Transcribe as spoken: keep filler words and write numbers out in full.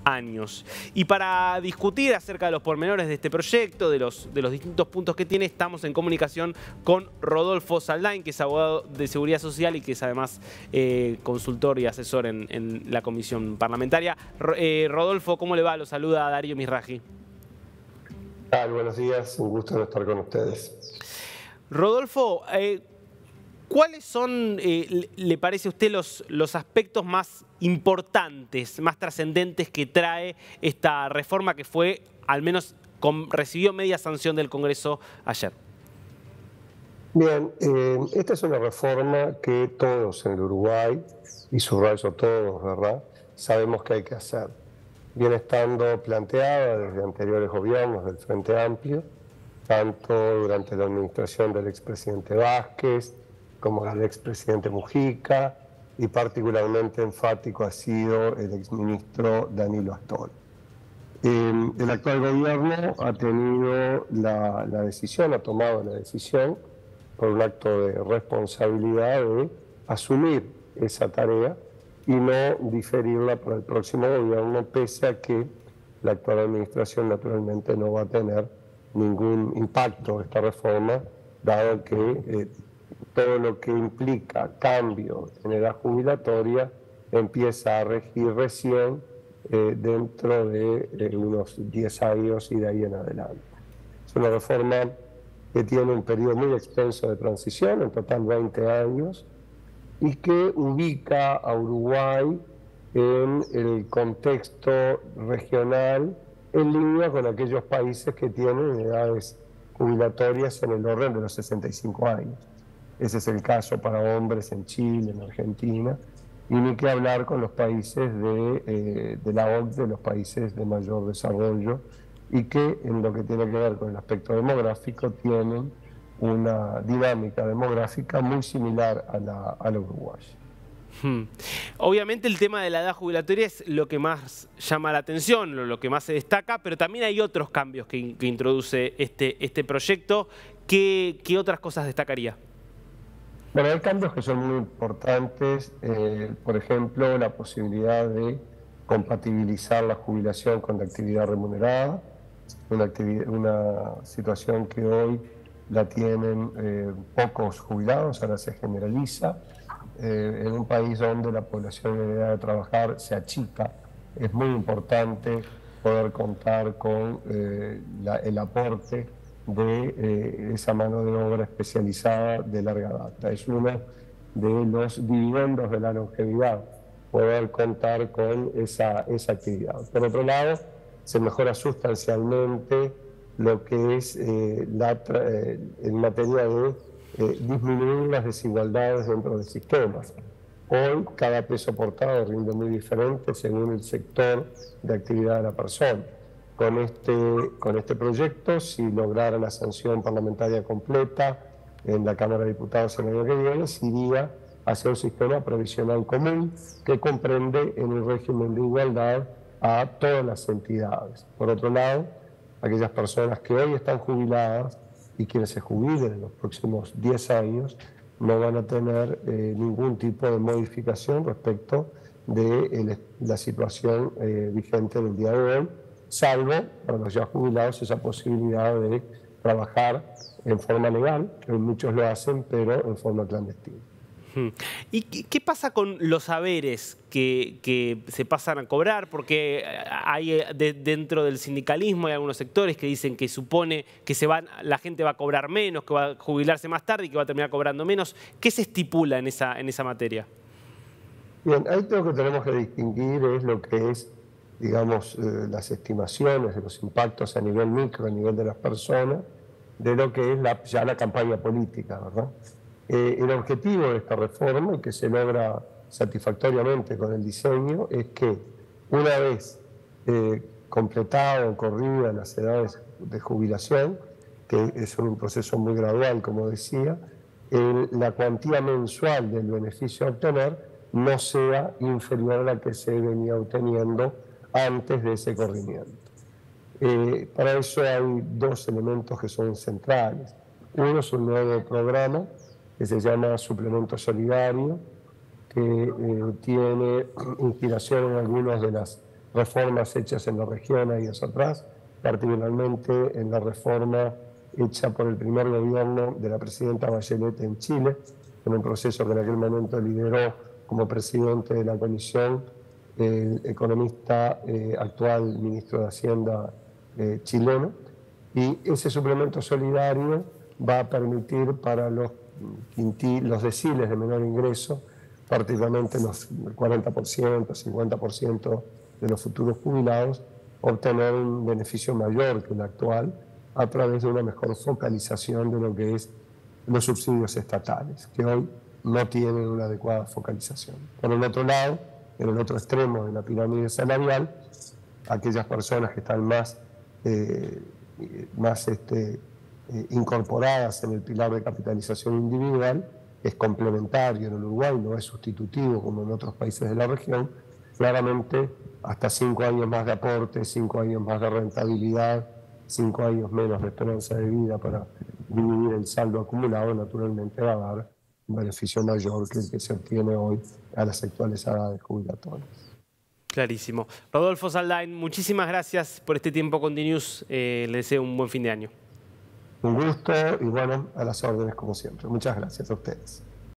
años. Y para discutir acerca de los pormenores de este proyecto, de los, de los distintos puntos que tiene, estamos en comunicación con Rodolfo Saldain, que es abogado de Seguridad Social y que es además eh, consultor y asesor en, en la comisión parlamentaria. Eh, Rodolfo, ¿cómo le va? Lo saluda Darío Misraji. Ah, buenos días, un gusto estar con ustedes. Rodolfo, eh, ¿cuáles son, eh, le parece a usted, los, los aspectos más importantes, más trascendentes que trae esta reforma que fue, al menos con, recibió media sanción del Congreso ayer? Bien, eh, esta es una reforma que todos en el Uruguay, y subrayo todos, ¿verdad?, sabemos que hay que hacer. Viene estando planteada desde anteriores gobiernos del Frente Amplio, tanto durante la administración del expresidente Vázquez como del expresidente Mujica, y particularmente enfático ha sido el exministro Danilo Astor. Eh, el actual gobierno ha tenido la, la decisión, ha tomado la decisión, por un acto de responsabilidad, de asumir esa tarea y no diferirla para el próximo gobierno, pese a que la actual administración naturalmente no va a tener ningún impacto esta reforma, dado que eh, todo lo que implica cambio en edad jubilatoria empieza a regir recién eh, dentro de eh, unos diez años y de ahí en adelante. Es una reforma que tiene un periodo muy extenso de transición, en total veinte años, y que ubica a Uruguay en el contexto regional en línea con aquellos países que tienen edades jubilatorias en el orden de los sesenta y cinco años. Ese es el caso para hombres en Chile, en Argentina, y ni que hablar con los países de, eh, de la O C D E, los países de mayor desarrollo, y que en lo que tiene que ver con el aspecto demográfico tienen una dinámica demográfica muy similar a la, a la uruguaya. Hmm. Obviamente el tema de la edad jubilatoria es lo que más llama la atención, lo, lo que más se destaca, pero también hay otros cambios que, que introduce este, este proyecto. ¿Qué, qué otras cosas destacaría? Bueno, hay cambios que son muy importantes, eh, por ejemplo, la posibilidad de compatibilizar la jubilación con la actividad remunerada, una, actividad, una situación que hoy la tienen eh, pocos jubilados, ahora se generaliza. Eh, en un país donde la población en edad de trabajar se achica, es muy importante poder contar con eh, la, el aporte de eh, esa mano de obra especializada de larga data. Es uno de los dividendos de la longevidad, poder contar con esa, esa actividad. Por otro lado, se mejora sustancialmente lo que es eh, la, eh, en materia de eh, disminuir las desigualdades dentro del sistema. Hoy cada peso aportado rinde muy diferente según el sector de actividad de la persona. Con este, con este proyecto, si lograra la sanción parlamentaria completa en la Cámara de Diputados el año que viene, se iría hacia un sistema provisional común que comprende en el régimen de igualdad a todas las entidades. Por otro lado, aquellas personas que hoy están jubiladas y quienes se jubilen en los próximos diez años no van a tener eh, ningún tipo de modificación respecto de eh, la situación eh, vigente del día de hoy, salvo para los ya jubilados esa posibilidad de trabajar en forma legal, que muchos lo hacen, pero en forma clandestina. ¿Y qué pasa con los saberes que, que se pasan a cobrar? Porque hay de, dentro del sindicalismo hay algunos sectores que dicen que supone que se van, la gente va a cobrar menos, que va a jubilarse más tarde y que va a terminar cobrando menos. ¿Qué se estipula en esa, en esa materia? Bien, ahí lo que tenemos que distinguir es lo que es, digamos, eh, las estimaciones de los impactos a nivel micro, a nivel de las personas, de lo que es la, ya la campaña política, ¿verdad? Eh, el objetivo de esta reforma, y que se logra satisfactoriamente con el diseño, es que una vez eh, completado o corrida las edades de jubilación, que es un proceso muy gradual, como decía, el, la cuantía mensual del beneficio a obtener no sea inferior a la que se venía obteniendo antes de ese corrimiento. Eh, para eso hay dos elementos que son centrales. Uno es un nuevo programa que se llama Suplemento Solidario, que eh, tiene inspiración en algunas de las reformas hechas en la región años atrás, particularmente en la reforma hecha por el primer gobierno de la presidenta Bachelet en Chile, en un proceso que en aquel momento lideró como presidente de la comisión el economista eh, actual ministro de Hacienda eh, chileno. Y ese suplemento solidario va a permitir para los, quinti, los deciles de menor ingreso, particularmente los cuarenta por ciento, cincuenta por ciento de los futuros jubilados, obtener un beneficio mayor que el actual a través de una mejor focalización de lo que es los subsidios estatales, que hoy no tienen una adecuada focalización. Por el otro lado, en el otro extremo de la pirámide salarial, aquellas personas que están más, eh, más este, eh, incorporadas en el pilar de capitalización individual, es complementario en el Uruguay, no es sustitutivo como en otros países de la región, claramente hasta cinco años más de aporte, cinco años más de rentabilidad, cinco años menos de esperanza de vida para dividir el saldo acumulado, naturalmente va a dar un beneficio mayor que el que se obtiene hoy a las actuales edades jubilatorias. Clarísimo. Rodolfo Saldain, muchísimas gracias por este tiempo con DNews. Eh, le deseo un buen fin de año. Un gusto y bueno, a las órdenes como siempre. Muchas gracias a ustedes.